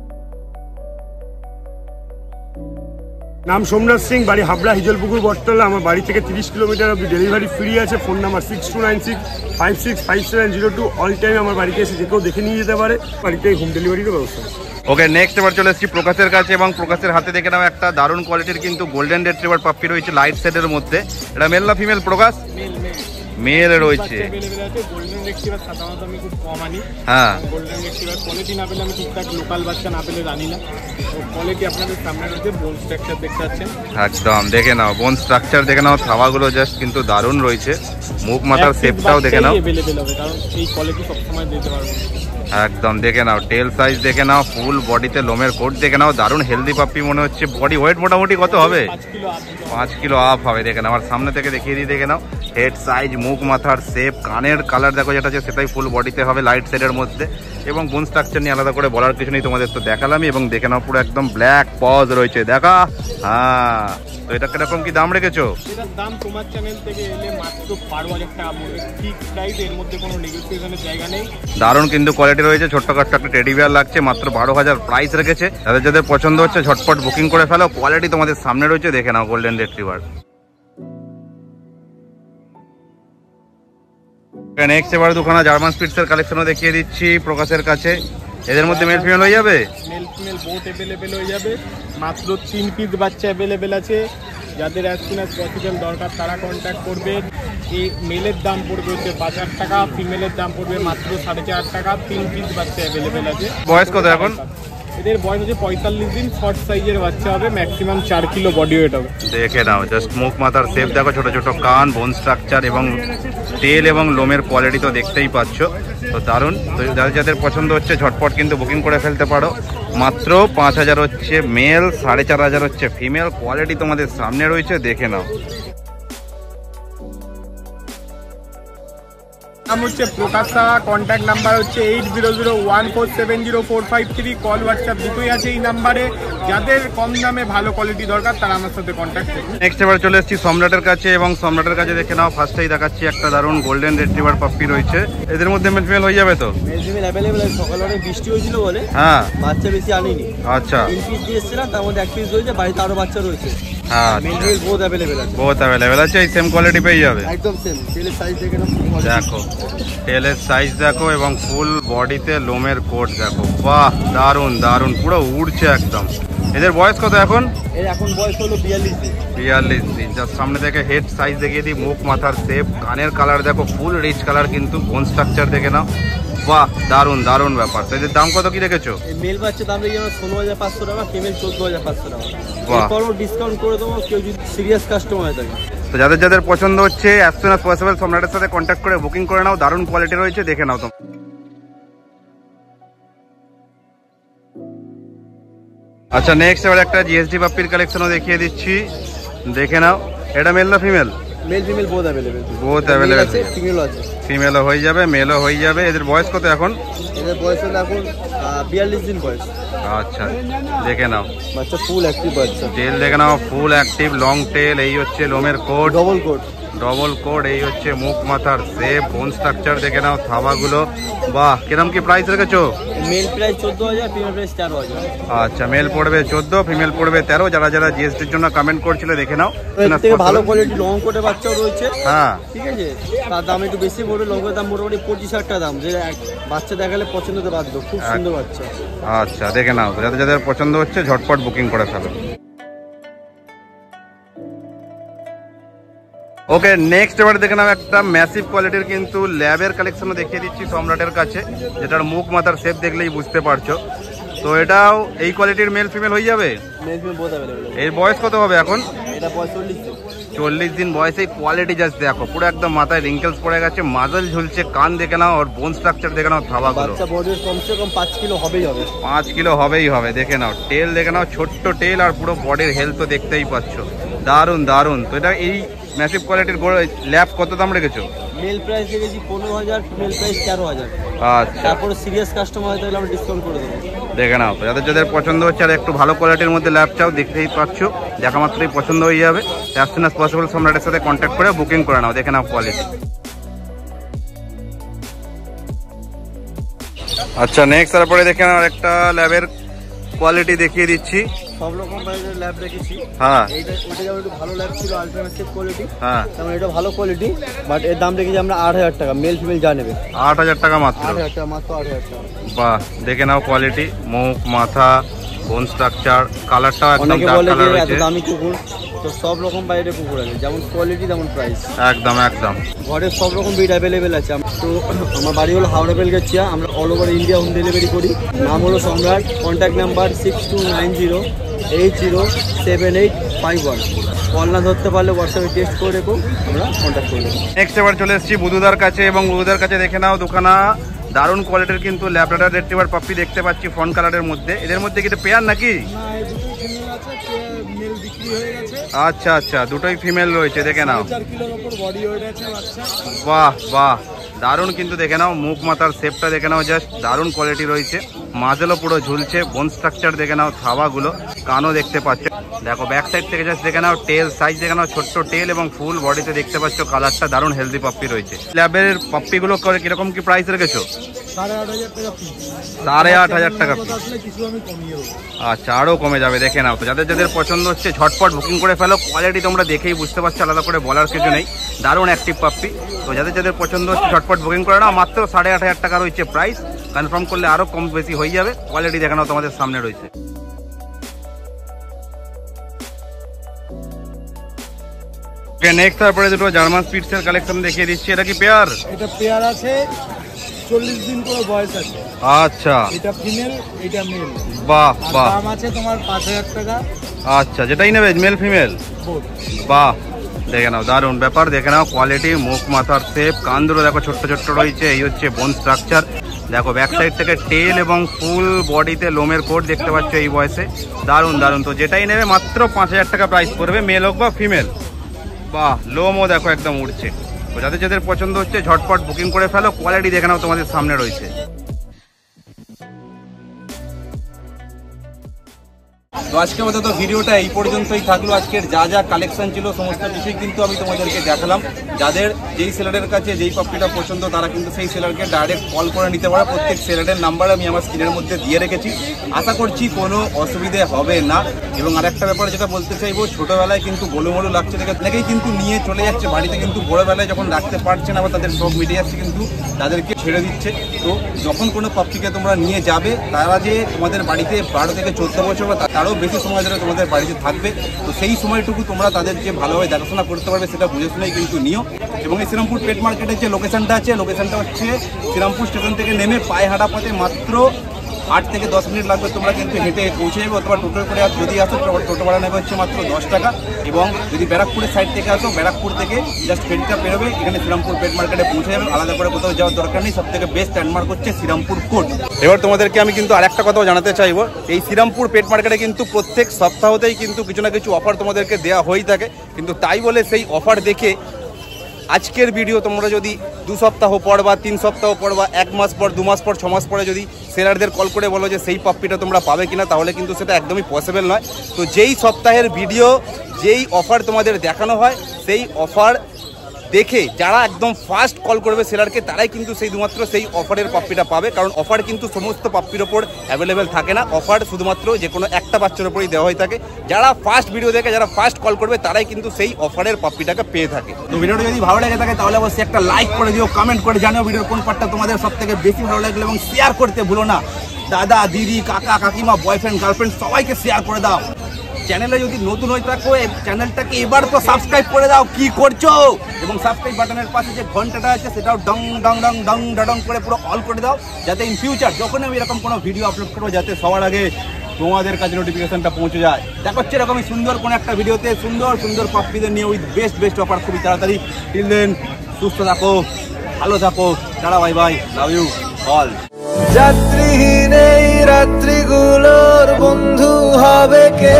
নাম সোমনাথ সিং, বাড়ি হাবড়া হিজলপুকুর বটতলা। আমার বাড়ি থেকে তিরিশ কিলোমিটার অব্দি ডেলিভারি ফ্রি আছে। Phone number six two nine six five six five seven zero two. All time আমার বাড়িতে এসে যে কেউ দেখে নিয়ে যেতে পারে। বাড়িতে হোম ডেলিভারিরও ব্যবস্থা আছে।
ওকে নেক্সট এবার চলে এসেছি প্রকাশের কাছে, এবং প্রকাশের হাতে দেখে নাও একটা দারুণ কোয়ালিটির কিন্তু গোল্ডেন রিট্রিভার পাপ্পি রয়েছে লাইট সেটের মধ্যে। এটা মেল না ফিমেল প্রকাশ? মেল রয়েছে।
গোল্ডেন রিট্রিভার সাধারণত আমি খুব কম আনি।
হ্যাঁ,
গোল্ডেন রিট্রিভার কোয়ালিটি না পেলে আমি ঠিকঠাক লোকাল বাচ্চা না পেলে জানি না। তো কোয়ালিটি আপনাদের সামনে রয়েছে, বোন স্ট্রাকচার দেখতে পাচ্ছেন
একদম দেখে নাও, বোন স্ট্রাকচার দেখে নাও, থাবাগুলো জাস্ট কিন্তু দারুণ রয়েছে। মুখ মাথার শেপটাও দেখে নাও,
अवेलेबल হবে, কারণ এই কোয়ালিটি সবসময় দিতে পারবো।
একদম দেখে নাও, টেল সাইজ দেখে নাও, ফুল বডিতে লোমের কোট দেখে নাও, দারুণ হেলদি পাপ্পি মনে হচ্ছে। বডি ওয়েট মোটামুটি কত হবে? পাঁচ কিলো আপ হবে। দেখে নাও, আমার সামনে থেকে দেখিয়ে দিই, দেখে নাও হেড সাইজ, মুখ মাথার শেপ, কানের কালার দেখো যেটা আছে সেটাই ফুল বডিতে হবে লাইট শেডের মধ্যে। এবং বোন স্ট্রাকচার নিয়ে আলাদা করে বলার কিছু নেই, তোমাদের তো দেখালামই। এবং দেখে নাও পুরো একদম ব্ল্যাক পজ রয়েছে, দেখা। হ্যাঁ, তো এটা কিরকম কি দাম রেখেছো?
এটার দাম তোমার চ্যানেল থেকে এলে মাত্র বারো হাজার টাকা পড়বে, ফিক্স প্রাইস। এর মধ্যে কোনো নেগোসিয়েশনের জায়গা নেই।
দারুণ কিন্তু কোয়ালিটি রয়েছে, ছোট্টখাট্ট একটা টেডি বিয়ার লাগছে, মাত্র বারো হাজার প্রাইস রেখেছে। যাদের যাদের পছন্দ হচ্ছে ঝটপট বুকিং করে ফেলো। কোয়ালিটি তোমাদের সামনে রয়েছে, দেখে নাও গোল্ডেন রিট্রিভার। নেক্সট এবার দুখানা জার্মান স্পিডসের কালেকশনও দেখিয়ে দিচ্ছি প্রকাশের কাছে। এদের মধ্যে মেল ফিমেল হয়ে যাবে?
মেল ফিমেল বোথ অ্যাভেলেবেল হয়ে যাবে। মাত্র তিন পিস বাচ্চা অ্যাভেলেবেল আছে। যাদের অ্যাজ সুন অ্যাজ পসিবল দরকার তারা কন্ট্যাক্ট করবেন। এই মেলের দাম পড়বে হচ্ছে পাঁচ হাজার টাকা, ফিমেলের দাম পড়বে মাত্র সাড়ে চার টাকা। তিন পিস বাচ্চা অ্যাভেলেবেল আছে।
বয়স কত এখন?
এদের বয়স হচ্ছে পঁয়তাল্লিশ দিন। শর্ট সাইজের বাচ্চা হবে, ম্যাক্সিমাম চার কিলো বডি ওয়েট হবে।
দেখে নাও, জাস্ট মুখ মাথার শেপ দেখো, ছোট ছোট কান, বোন স্ট্রাকচার এবং টেল এবং লোমের কোয়ালিটি তো দেখতেই পাচ্ছ। তো দারুণ। তো যাদের যাদের পছন্দ হচ্ছে ঝটপট কিন্তু বুকিং করে ফেলতে পারো। মাত্র পাঁচ হাজার হচ্ছে মেল, সাড়ে চার হাজার হচ্ছে ফিমেল। কোয়ালিটি তোমাদের সামনে রয়েছে, দেখে নাও।
নাম হচ্ছে প্রকাশা, কন্ট্যাক্ট নাম্বার হচ্ছে eight zero zero one four seven zero four five three. Call WhatsApp দুটোই আছে এই নাম্বারে। যাদের কম দামে ভালো কোয়ালিটি দরকার তারা আমার সাথে কন্ট্যাক্ট করুন।
নেক্সট এবার চলে এসেছি সম্রাটের কাছে, এবং সম্রাটের কাছে দেখে নাও ফার্স্টেই দেখাচ্ছি একটা দারুণ গোল্ডেন রিট্রিভার পাপ্পি রয়েছে। এদের মধ্যে মেল ফিমেল হয়ে যাবে তো?
মেল ফিমেল অ্যাভেলেবেল আছে। সকালে অনেক বৃষ্টি হয়েছিল বলে
হ্যাঁ,
বাচ্চা বেশি আনিনি।
আচ্ছা,
তিন পিস দিয়ে এসেছিলাম, তার মধ্যে এক পিস রয়েছে, বাড়িতে আরো বাচ্চা রয়েছে।
হ্যাঁ,
মেল ফিমেল বোথ অ্যাভেলেবেল আছে।
বহুত অ্যাভেলেবেল আছে। এই সেম কোয়ালিটি পেয়ে যাবে,
একদম সেম। টেলের সাইজ দেখে নাও,
দেখো টেলের সাইজ দেখো, এবং ফুল বডিতে লোমের কোট দেখো। বাহ, দারুন দারুন, পুরো উড়ছে একদম। এদের বয়স কত এখন?
এর এখন বয়স হলো বিয়াল্লিশ দিন।
বিয়াল্লিশ দিন। যার সামনে থেকে হেড সাইজ দেখিয়ে দিই, মুখ মাথার শেপ, কানের কালার দেখো, ফুল রিচ কালার কিন্তু। বোন স্ট্রাকচার দেখে নাও। বাহ, দারুন দারুন ব্যাপার। তো এদের দাম কত কি রেখেছো?
মেল বাচ্চা দাম রেখে ষোলো হাজার পাঁচশো টাকা, ফিমেল চোদ্দ হাজার পাঁচশো টাকা।
বাহ,
এরপরও ডিসকাউন্ট করে দেবো কেউ যদি সিরিয়াস কাস্টমার হয়ে থাকে।
তো যাদের যাদের পছন্দ হচ্ছে অ্যাজ সুন অ্যাজ পসিবল সম্রাটের সাথে কন্ট্যাক্ট করে বুকিং করে নাও। দারুণ কোয়ালিটি রয়েছে, দেখে নাও তো। আচ্ছা নেক্সট এবার একটা জিএসডি পাপ্পির কালেকশনও দেখিয়ে দিচ্ছি, দেখে নাও। এটা মেল না female?
Male female both available.
Both available
আছে, ফিমেলও আছে।
ফিমেলও হয়ে যাবে, মেলও হয়ে যাবে। এদের বয়স কত এখন?
এদের বয়স হলো এখন বিয়াল্লিশ দিন বয়স।
আচ্ছা, দেখে নাও
বাচ্চা ফুল অ্যাক্টিভ বাচ্চা।
টেল দেখে নাও, ফুল অ্যাক্টিভ লং টেল। এই হচ্ছে লোমের coat,
double coat.
Double coat, এই হচ্ছে মুখ মাথার শেপ, বোন স্ট্রাকচার দেখে নাও, থাবাগুলো বাহ। কিরম কি প্রাইস রেখেছো?
মেল প্রাইস চোদ্দ হাজার, ফিমেল প্রাইস তেরো হাজার।
আচ্ছা, মেল পড়বে চোদ্দ, ফিমেল পড়বে তেরো। যারা যারা জিএসটির জন্য কমেন্ট করছিল দেখে নাও।
থেকে ভালো কোয়ালিটি লং কোটে বাচ্চাও রয়েছে।
হ্যাঁ
ঠিক আছে, তার দাম একটু বেশি পড়বে। লং কোটের দাম মোটামুটি পঁচিশ হাজার টাকা দাম, যে বাচ্চা দেখালে পছন্দ হতে বাধ্য। খুব সুন্দর বাচ্চা।
আচ্ছা, দেখে নাও, যাদের যাদের পছন্দ হচ্ছে ঝটপট বুকিং করে ফেলো। ওকে, নেক্সট এবার দেখে নাও একটা ম্যাসিভ কোয়ালিটির কিন্তু ল্যাবের কালেকশনও দেখিয়ে দিচ্ছি সম্রাটের কাছে, যেটার মুখ মাথার শেপ দেখলেই বুঝতে পারছো। তো এটাও এই কোয়ালিটির মেল ফিমেল হয়ে যাবে।
Male female both available.
এর বয়স কত হবে এখন?
এটা বয়স চল্লিশ দিন।
চল্লিশ দিন বয়সে কোয়ালিটি জাস্ট দেখো, পুরো একদম মাথায় রিঙ্কেলস পড়ে গেছে, মাজল ঝুলছে, কান দেখে নাও, আর বোন স্ট্রাকচার দেখে নাও, থাবাগুলো
বাচ্চা বডির কমসে কম পাঁচ কিলো হবেই হবে।
পাঁচ কিলো হবেই হবে। দেখে নাও টেল দেখে নাও, ছোট্ট টেল, আর পুরো বডির হেলথ তো দেখতেই পাচ্ছ। দারুন দারুন। তো এটা এই ম্যাসিভ কোয়ালিটির ল্যাব কত দাম রেখেছো?
মেল প্রাইস রেখেছি পনেরো হাজার, ফিমেল প্রাইস তেরো হাজার।
আচ্ছা,
তারপরে সিরিয়াস কাস্টমার হয় তাহলে আমরা ডিসকাউন্ট করে দেবো।
দেখে নাও, তো যাদের যাদের পছন্দ হচ্ছে আর একটু ভালো কোয়ালিটির মধ্যে ল্যাব চাও, দেখতেই পাচ্ছ, দেখা মাত্রই পছন্দ হয়ে যাবে। অ্যাজ সুন অ্যাজ পসিবল সম্রাটের সাথে কন্ট্যাক্ট করে বুকিং করে নাও। দেখে নাও কোয়ালিটি। আচ্ছা, নেক্সট তারপরে দেখে নাও একটা ল্যাবের কোয়ালিটি দেখিয়ে দিচ্ছি।
সব রকম প্রাইসের ল্যাব রেখেছি।
হ্যাঁ,
এইটা ওটা যেমন একটু ভালো ল্যাব ছিল, আলট্রামেটিক কোয়ালিটি।
হ্যাঁ,
তেমন এটা ভালো কোয়ালিটি, বাট এর দাম রেখেছি আমরা আট হাজার টাকা। মেল ফিমেল যা নেবে
আট হাজার টাকা মাত্র।
আট হাজার টাকা মাত্র, আট হাজার টাকা।
বাহ, দেখে নাও কোয়ালিটি, মুখ মাথা, বোন স্ট্রাকচার, কালারটাও একদম
অনেকে
ডার্ক
বলে
কালার
যে এত
রয়েছে।
দামি কুকুর, তো সব রকম বাইরে কুকুর আছে, যেমন কোয়ালিটি তেমন প্রাইস।
একদম একদম।
ঘরের সব রকম ব্রিড অ্যাভেলেবেল আছে। তো আমার বাড়ি হলো হাওড়া বেলগাছিয়া, আমরা all over India home delivery করি। নাম হলো Samrat. Contact number six two nine zero eight zero seven eight five one. Call না ধরতে পারলে হোয়াটসঅ্যাপে টেক্সট করে রেখো, আমরা কন্ট্যাক্ট করে দেবো।
নেক্সট এবার চলে এসেছি বুধুদার কাছে, এবং বুধুদার কাছে দেখে নাও দুখানা দারুণ কোয়ালিটির কিন্তু ল্যাব্রাডর রিট্রিভার পাপ্পি দেখতে পাচ্ছি ফন কালারের মধ্যে। এদের মধ্যে কি এটা পেয়ার নাকি? আচ্ছা আচ্ছা, দুটোই ফিমেল রয়েছে। দেখে নাও, বাহ বাহ, দারুণ কিন্তু দেখে নাও, মুখ মাথার শেপটা দেখে নাও, জাস্ট দারুণ কোয়ালিটি রয়েছে। মাঝেলও পুরো ঝুলছে, বোন স্ট্রাকচার দেখে নাও, থাবাগুলো, কানও দেখতে পাচ্ছ। দেখো ব্যাক সাইড থেকে জাস্ট দেখে নাও, টেল সাইজ দেখে নাও, ছোট্ট টেল এবং ফুল বডিতে দেখতে পাচ্ছ কালারটা দারুণ হেলদি পাপ্পি রয়েছে। ল্যাবের পাপ্পিগুলো করে কিরকম কি প্রাইস রেখেছো? সাড়ে আট হাজার টাকা পিস। আচ্ছা, আরো কমে যাবে। দেখে নাও, তো যাদের যাদের পছন্দ হচ্ছে ঝটপট বুকিং করে ফেলো। কোয়ালিটি তোমরা দেখেই বুঝতে পারছো, আলাদা করে বলার কিছু নেই, দারুণ অ্যাক্টিভ পাপ্পি। তো যাদের যাদের পছন্দ হচ্ছে ঝটপট বুকিং করে নাও। মাত্র সাড়ে আট হাজার টাকা রয়েছে প্রাইস। কনফার্ম করলে আরো কম বেশি হয়ে যাবে। কোয়ালিটি দেখে নাও, তোমাদের সামনে রয়েছে। নেক্সট তারপরে দুটো জার্মান স্পিডসের কালেকশন দেখিয়ে দিচ্ছি। এটা কি পেয়ার?
এটা পেয়ার আছে, চল্লিশ দিন করে বয়স আছে।
আচ্ছা,
এটা ফিমেল, এটা মেল।
বাহ বাহ,
দাম আছে তোমার পাঁচ হাজার টাকা।
আচ্ছা, যেটাই নেবে মেল ফিমেল। বাহ, দেখে নাও, দারুণ ব্যাপার। দেখে নাও কোয়ালিটি, মুখ মাথার শেপ, কান দুটো দেখো ছোট্ট ছোট্ট রয়েছে। এই হচ্ছে বোন স্ট্রাকচার। দেখো ব্যাক সাইড থেকে টেল এবং ফুল বডিতে লোমের কোট দেখতে পাচ্ছ এই বয়সে। দারুণ দারুণ। তো যেটাই নেবে মাত্র পাঁচ হাজার টাকা প্রাইস পড়বে, মেল হোক বা ফিমেল। বাহ, লোমও দেখো একদম উঠছে। তো যাদের যাদের পছন্দ হচ্ছে ঝটপট বুকিং করে ফেলো। কোয়ালিটি দেখে নাও, তোমাদের সামনে রয়েছে। তো আজকে মতো ভিডিওটা এই পর্যন্তই থাকলো। আজকের যা যা কালেকশন ছিল সমস্ত কিছুই কিন্তু আমি তোমাদেরকে দেখালাম। যাদের যেই সেলারের কাছে যেই পাপ্পিটা পছন্দ তারা কিন্তু সেই সেলারকে ডাইরেক্ট কল করে নিতে পারে। প্রত্যেক সেলারের নাম্বার আমি আমার স্ক্রিনের মধ্যে দিয়ে রেখেছি। আশা করছি কোনো অসুবিধে হবে না। এবং আরেকটা ব্যাপার যেটা বলতে চাইবো, ছোটোবেলায় কিন্তু গোলুমোলু লাগছে দেখে অনেকেই কিন্তু নিয়ে চলে যাচ্ছে বাড়িতে, কিন্তু বড়োবেলায় যখন রাখতে পারছে না বা তাদের শখ মিটে যাচ্ছে কিন্তু তাদেরকে ছেড়ে দিচ্ছে। তো যখন কোনো পাপ্পিকে তোমরা নিয়ে যাবে, তারা যে তোমাদের বাড়িতে বারো থেকে চোদ্দ বছর বা তারও বেশি সময় ধরে তোমাদের বাড়িতে থাকবে, তো সেই সময়টুকু তোমরা তাদের যে ভালোভাবে দেখাশোনা করতে পারবে সেটা বুঝে শুনেই কিন্তু নিও। এবং এই শ্রীরামপুর পেট মার্কেটের যে লোকেশনটা আছে, লোকেশনটা হচ্ছে শ্রীরামপুর স্টেশন থেকে নেমে পায়ে হাঁটা পথে মাত্র আট থেকে দশ মিনিট লাগবে। তোমরা কিন্তু হেঁটে পৌঁছে যাবে, অথবা টোটো করে যদি আসো টোটো ভাড়া নেবে হচ্ছে মাত্র দশ টাকা। এবং যদি ব্যারাকপুরের সাইড থেকে আসো, ব্যারাকপুর থেকে জাস্ট ফেরিটা পেরোবে, এখানে শ্রীরামপুর পেট মার্কেটে পৌঁছে যাবে। আলাদা করে কোথাও যাওয়ার দরকার নেই। সব থেকে বেস্ট ল্যান্ডমার্ক হচ্ছে শ্রীরামপুর কোর্ট। এবার তোমাদেরকে আমি কিন্তু আরেকটা কথাও জানাতে চাইবো, এই শ্রীরামপুর পেট মার্কেটে কিন্তু প্রত্যেক সপ্তাহতেই কিন্তু কিছু না কিছু অফার তোমাদেরকে দেওয়া হয়ে থাকে। কিন্তু তাই বলে সেই অফার দেখে আজকের ভিডিও তোমরা যদি দু সপ্তাহ পর বা তিন সপ্তাহ পর বা এক মাস পর, দু মাস পর, ছ মাস পরে যদি সেলারদের কল করে বলো যে সেই পাপ্পিটা তোমরা পাবে কিনা, তাহলে কিন্তু সেটা একদমই পসিবল নয়। তো যেই সপ্তাহের ভিডিও, যেই অফার তোমাদের দেখানো হয়, সেই অফার দেখে যারা একদম ফার্স্ট কল করবে সেলারকে তারাই কিন্তু সেই শুধুমাত্র সেই অফারের পাপ্পিটা পাবে, কারণ অফার কিন্তু সমস্ত পাপ্পির ওপর অ্যাভেলেবেল থাকে না, অফার শুধুমাত্র যে কোনো একটা বাচ্চার ওপরই দেওয়া হয়ে থাকে। যারা ফার্স্ট ভিডিও দেখে যারা ফার্স্ট কল করবে তারাই কিন্তু সেই অফারের পাপ্পিটাকে পেয়ে থাকে। তো ভিডিওটা যদি ভালো লেগে থাকে তাহলে অবশ্যই একটা লাইক করে দিও, কমেন্ট করে জানিও ভিডিওর কোন পার্টটা তোমাদের সব থেকে বেশি ভালো লাগলো, এবং শেয়ার করতে ভুলো না। দাদা দিদি কাকা কাকিমা বয়ফ্রেন্ড গার্লফ্রেন্ড সবাইকে শেয়ার করে দাও। চ্যানেলে যদি নতুন হয়ে থাকো চ্যানেলটাকে এবার তো সাবস্ক্রাইব করে দাও, কি করছো, এবং সাবস্ক্রাইব বাটনের পাশে যে ঘন্টাটা আছে সেটাও ডং ডং ডং ডং ডং করে পুরো অল করে দাও, যাতে ইন ফিউচার যখন আমি এরকম কোনো ভিডিও আপলোড করবো যাতে সবার আগে তোমাদের কাছে নোটিফিকেশনটা পৌঁছে যায়। দেখা হচ্ছে এরকমই সুন্দর কোনো একটা ভিডিওতে সুন্দর সুন্দর পাপ্পিদের নিয়ে উইথ বেস্ট বেস্ট অফার খুবই তাড়াতাড়ি। টিল দেন সুস্থ থাকো, ভালো থাকো, tata bye bye, love you all.
যাত্রীহীন এই রাত্রিগুলোর বন্ধু হবে কে,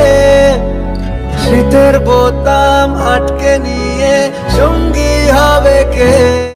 শীতের বোতাম আটকে নিয়ে সঙ্গী হবে কে।